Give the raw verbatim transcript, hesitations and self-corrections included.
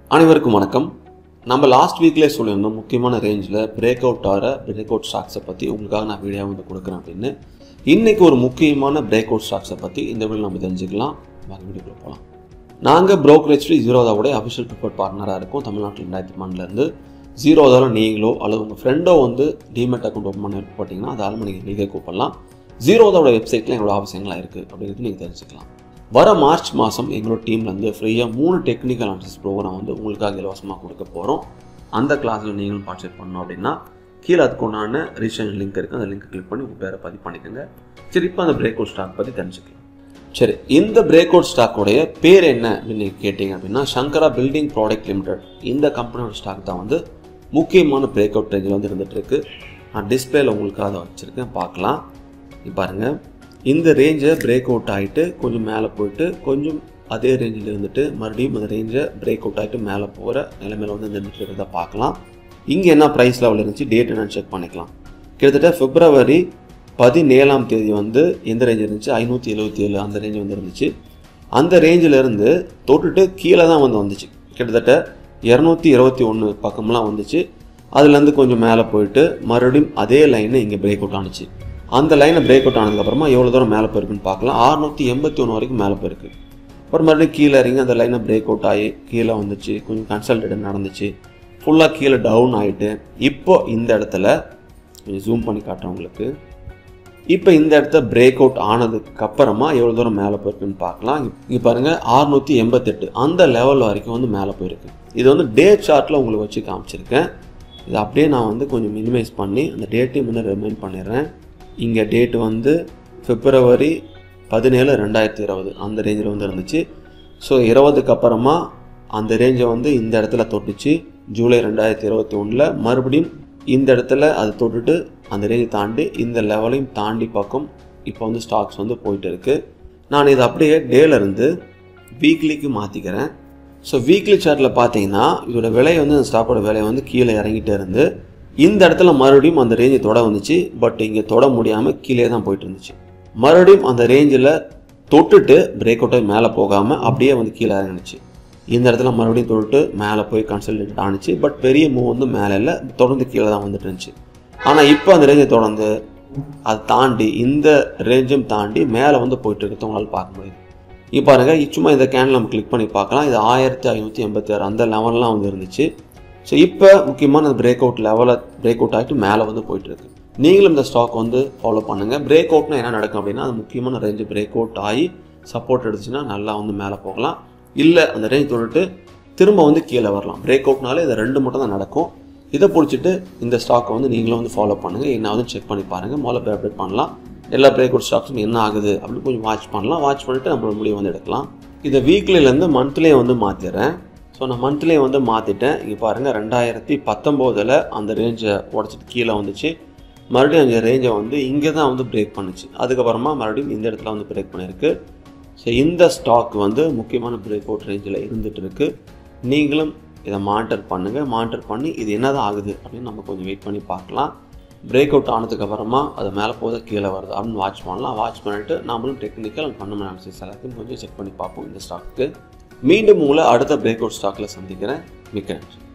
அனைவருக்கும் வணக்கம். நம்ம லாஸ்ட் வீக்லேயே சொல்லியிருந்தோம் முக்கியமான ரேஞ்சில் பிரேக் அவுட் ஆகிற பிரேக் அவுட் ஸ்டாக்ஸை பற்றி உங்களுக்காக நான் வீடியோ வந்து கொடுக்குறேன் அப்படின்னு. இன்றைக்கி ஒரு முக்கியமான பிரேக் அவுட் ஸ்டாக்ஸை பற்றி இந்த வீடியோ நம்ம தெரிஞ்சுக்கலாம். வாங்க வீடியோக்குள்ள போகலாம். நாங்கள் ப்ரோக்கரேஜ் ஜீரோதாவோடைய அஃபிஷியல் ப்ரிஃபர்ட் பார்ட்னராக இருக்கோம். தமிழ்நாட்டில் ரெண்டாயிரத்தி பன்னெண்டுலேருந்து ஜீரோதாவில் நீங்களோ அல்லது உங்கள் ஃப்ரெண்டோ வந்து டிமெட் அக்கௌண்ட் ஓப்பன் பண்ணி போட்டிங்கன்னா அது ஆல்மணி நீங்கள் நீங்கள் கூப்பிடலாம். ஜீரோதாவோட வெப்சைட்டில் எங்களோட அவசியங்களாக இருக்குது அப்படிங்கிறது நீங்கள் தெரிஞ்சுக்கலாம். வர மார்ச் மாதம் எங்களோட டீம்லேருந்து ஃப்ரீயாக மூணு டெக்னிக்கல் அனாலிசிஸ் ப்ரோக்ராம் வந்து உங்களுக்காக இலவசமாக கொடுக்க போகிறோம். அந்த கிளாஸில் நீங்களும் பார்ட்டிசிபேட் பண்ணணும் அப்படின்னா கீழே அதுக்குண்டான ரிஜிஸ்ட்ரேஷன் லிங்க் இருக்குது. அந்த லிங்க் கிளிக் பண்ணி உங்கள் பேரை பதிவு பண்ணிக்கோங்க. சரி, இப்போ அந்த பிரேக் அவுட் ஸ்டாக் பற்றி தெரிஞ்சுக்கலாம். சரி, இந்த பிரேக் அவுட் ஸ்டாக்கோடைய பேர் என்ன அப்படின்னு நீங்கள் கேட்டிங்க அப்படின்னா சங்கரா பில்டிங் ப்ராடக்ட் லிமிடெட். இந்த கம்பெனியோட ஸ்டாக் தான் வந்து முக்கியமான பிரேக் அவுட் ரேஞ்சில் வந்து இருந்துகிட்ருக்கு. நான் டிஸ்பிளேயில் உங்களுக்காக அதை வச்சுருக்கேன், பார்க்கலாம். பாருங்கள், இந்த ரேஞ்சை பிரேக் அவுட் ஆகிட்டு கொஞ்சம் மேலே போயிட்டு கொஞ்சம் அதே ரேஞ்சில் இருந்துட்டு மறுபடியும் அந்த ரேஞ்சை பிரேக் அவுட் ஆகிட்டு மேலே போகிற நிலைமையில் வந்து இருந்துட்டு இருக்கிறத பார்க்கலாம். இங்கே என்ன ப்ரைஸ் லெவல் இருந்துச்சு, டேட் என்னன்னு செக் பண்ணிக்கலாம். கிட்டத்தட்ட பிப்ரவரி பதினேழாம் தேதி வந்து எந்த ரேஞ்ச் இருந்துச்சு, ஐநூற்றி எழுபத்தி ஏழு அந்த ரேஞ்சு வந்து இருந்துச்சு. அந்த ரேஞ்சிலேருந்து தொட்டுட்டு கீழே தான் வந்து வந்துச்சு. கிட்டத்தட்ட இரநூத்தி இருபத்தி ஒன்று பக்கம்லாம் வந்துச்சு. அதுலேருந்து கொஞ்சம் மேலே போயிட்டு மறுபடியும் அதே லைனை இங்கே பிரேக் அவுட் ஆனிச்சு. அந்த லைனை பிரேக் அவுட் ஆனதுக்கப்புறமா எவ்வளோ தூரம் மேலே போயிருக்குன்னு பார்க்கலாம். அறுநூற்றி எண்பத்தி ஒன்று வரைக்கும் மேலே போயிருக்கு. அப்புறம் மறுபடியும் கீழே இறங்கி அந்த லைனை பிரேக் அவுட் ஆகி கீழே வந்துச்சு. கொஞ்சம் கன்சல்டேட் நடந்துச்சு. ஃபுல்லாக கீழே டவுன் ஆகிட்டு இப்போ இந்த இடத்துல கொஞ்சம் ஜூம் பண்ணி காட்டுறேன் உங்களுக்கு. இப்போ இந்த இடத்த பிரேக் அவுட் ஆனதுக்கப்புறமா எவ்வளோ தூரம் மேலே போயிருக்குன்னு பார்க்கலாம். இங்கே பாருங்கள், அறுநூற்றி எண்பத்தெட்டு அந்த லெவல் வரைக்கும் வந்து மேலே போயிருக்கு. இது வந்து டே சார்ட்டில் உங்களுக்கு வச்சு காமிச்சிருக்கேன். இது அப்படியே நான் வந்து கொஞ்சம் மினிமைஸ் பண்ணி அந்த டேட்டையும் வந்து ரிமைண்ட் பண்ணிடுறேன். இங்கே டேட்டு வந்து பிப்ரவரி பதினேழு ரெண்டாயிரத்தி இருபது அந்த ரேஞ்சில் வந்து இருந்துச்சு. ஸோ இருபதுக்கு அப்புறமா அந்த ரேஞ்சை வந்து இந்த இடத்துல தொட்டுச்சு. ஜூலை ரெண்டாயிரத்தி இருபத்தி ஒன்றில் மறுபடியும் இந்த இடத்துல அது தொட்டுட்டு அந்த ரேஞ்சை தாண்டி இந்த லெவலையும் தாண்டி பக்கம் இப்போ வந்து ஸ்டாக்ஸ் வந்து போயிட்டு இருக்குது. நான் இதை அப்படியே டேலேருந்து வீக்லிக்கு மாற்றிக்கிறேன். ஸோ வீக்லி சார்ட்டில் பார்த்தீங்கன்னா இதோட விலை வந்து அந்த ஸ்டாக்கோட விலை வந்து கீழே இறங்கிட்டே இருந்து இந்த இடத்துல மறுபடியும் அந்த ரேஞ்சை தொட வந்துச்சு. பட் இங்கே தொட முடியாமல் கீழே தான் போயிட்டு இருந்துச்சு. மறுபடியும் அந்த ரேஞ்சில் தொட்டுட்டு பிரேக் அவுட்டை மேலே போகாமல் அப்படியே வந்து கீழே இறங்கிச்சு. இந்த இடத்துல மறுபடியும் தொட்டுட்டு மேலே போய் கன்சல்டேட் ஆனிச்சு. பட் பெரிய மூவ் வந்து மேலே இல்லை, தொடர்ந்து கீழே தான் வந்துட்டு இருந்துச்சு. ஆனால் இப்போ அந்த ரேஞ்சை தொடர்ந்து அதை தாண்டி இந்த ரேஞ்சும் தாண்டி மேலே வந்து போயிட்டு இருக்கிறத உங்களால் பார்க்க முடியுது. இப்போ பாருங்கள், சும்மா இந்த கேனில் நம்ம கிளிக் பண்ணி பார்க்கலாம். இது ஆயிரத்தி ஐநூற்றி எண்பத்தி ஆறு அந்த லெவல்லாம் வந்து இருந்துச்சு. ஸோ இப்போ முக்கியமான பிரேக் அவுட் லெவலில் பிரேக் அவுட் ஆகிட்டு மேலே வந்து போயிட்டுருக்கு. நீங்களும் இந்த ஸ்டாக் வந்து ஃபாலோ பண்ணுங்கள். பிரேக் அவுட்னா என்ன நடக்கும் அப்படின்னா அது முக்கியமான ரேஞ்சு பிரேக் அவுட் ஆகி சப்போர்ட் எடுத்துச்சுன்னா நல்லா வந்து மேலே போகலாம். இல்லை அந்த ரேஞ்ச் தொட்டுட்டு திரும்ப வந்து கீழே வரலாம். பிரேக் அவுட்னாலே இது ரெண்டு மட்டும் தான் நடக்கும். இதை பிடிச்சிட்டு இந்த ஸ்டாக்கை வந்து நீங்களும் வந்து ஃபாலோ பண்ணுங்கள். என்னாவது செக் பண்ணி பாருங்கள். முதல்ல போய் அப்டேட் பண்ணலாம். எல்லா பிரேக் அவுட் ஸ்டாக்ஸும் என்ன ஆகுது அப்படின்னு கொஞ்சம் வாட்ச் பண்ணலாம். வாட்ச் பண்ணிவிட்டு நம்மளோட முடிவு வந்து எடுக்கலாம். இதை வீக்லிலேருந்து மந்த்லியே வந்து மாற்றிடுறேன். ஸோ நான் மந்த்லியே வந்து மாற்றிட்டேன். இங்கே பாருங்கள், ரெண்டாயிரத்தி பத்தொம்போதில் அந்த ரேஞ்சை உடச்சிட்டு கீழே வந்துச்சு. மறுபடியும் அந்த ரேஞ்சை வந்து இங்கே தான் வந்து பிரேக் பண்ணிச்சு. அதுக்கப்புறமா மறுபடியும் இந்த இடத்துல வந்து பிரேக் பண்ணியிருக்கு. ஸோ இந்த ஸ்டாக் வந்து முக்கியமான பிரேக் அவுட் ரேஞ்சில் இருந்துகிட்டு இருக்குது. நீங்களும் இதை மானிட்டர் பண்ணுங்கள். மானிட்டர் பண்ணி இது என்ன தான் ஆகுது அப்படின்னு நம்ம கொஞ்சம் வெயிட் பண்ணி பார்க்கலாம். பிரேக் அவுட் ஆனதுக்கப்புறமா அது மேலே போத கீழே வருது அப்படின்னு வாட்ச் பண்ணலாம். வாட்ச் பண்ணிவிட்டு நம்மளும் டெக்னிக்கல் அண்ட் ஃபண்டமெண்டல் அனாலிசிஸ் எல்லாத்தையும் கொஞ்சம் செக் பண்ணி பார்ப்போம் இந்த ஸ்டாக்கு. மீண்டும் உங்களை அடுத்த பிரேக் அவுட் ஸ்டாக்கில் சந்திக்கிறேன். மிக்க நன்றி.